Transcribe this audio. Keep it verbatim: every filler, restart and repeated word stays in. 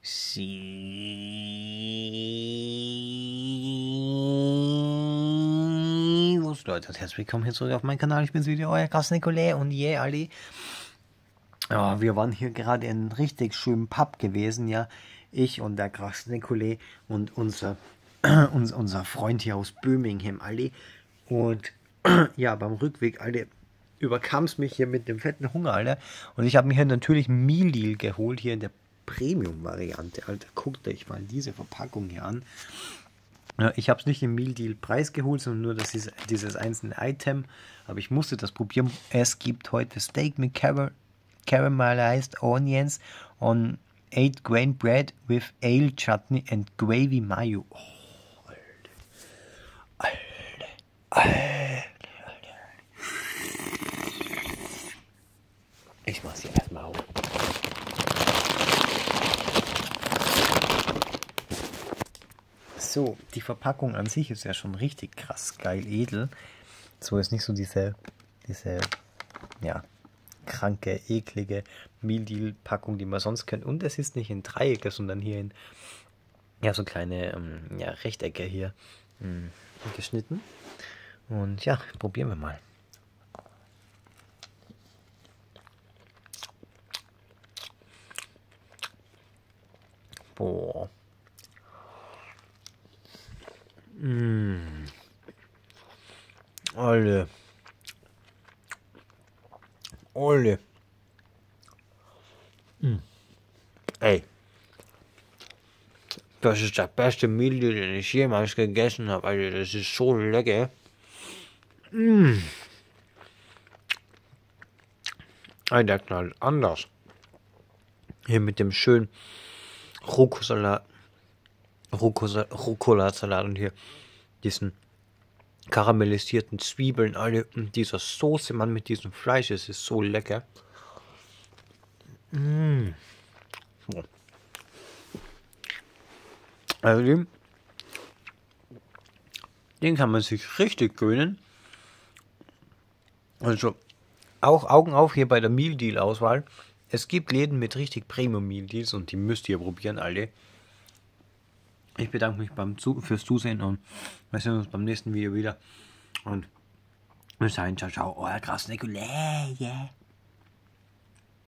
Servus Leute und herzlich willkommen hier zurück auf meinen Kanal. Ich bin's wieder, euer Krass Nikolai und yeah, Ali. Ja, wir waren hier gerade in einem richtig schönen Pub gewesen, ja. Ich und der Krass Nikolai und unser, unser, unser Freund hier aus Birmingham, Ali. Und ja, beim Rückweg, Alter, überkam es mich hier mit dem fetten Hunger, Alter. Und ich habe mir hier natürlich ein Meal Deal geholt, hier in der Premium-Variante, Alter. Guckt euch mal diese Verpackung hier an. Ja, ich habe es nicht im Meal Deal Preis geholt, sondern nur das ist dieses einzelne Item. Aber ich musste das probieren. Es gibt heute Steak mit Car Caramelized Onions on eight grain bread with ale chutney and gravy mayo. Oh, Alter. Alter. Alter. Ich mach's hier erstmal auf. So, die Verpackung an sich ist ja schon richtig krass geil edel. So ist nicht so diese, diese, ja, kranke, eklige Meal Deal Packung, die man sonst kennt. Und es ist nicht in Dreiecke, sondern hier in, ja, so kleine, ähm, ja, Rechtecke hier ähm, geschnitten. Und ja, probieren wir mal. Boah. Mmh. Alle. Alle. Mm. Ey. Das ist der beste Meal, den ich jemals gegessen habe. Alter, das ist so lecker. Mm. Alter, knallt anders. Hier mit dem schönen Rucola-Salat Rucola-Salat und hier diesen karamellisierten Zwiebeln, alle und dieser Soße, Mann, mit diesem Fleisch, es ist so lecker. Mm. So. Also den, den kann man sich richtig gönnen. Also auch Augen auf hier bei der Meal Deal Auswahl. Es gibt Läden mit richtig Premium Meal Deals und die müsst ihr probieren, alle. Ich bedanke mich beim Zu fürs Zusehen und wir sehen uns beim nächsten Video wieder. Und bis dahin, ciao, ciao, euer Krass Nikolai, yeah.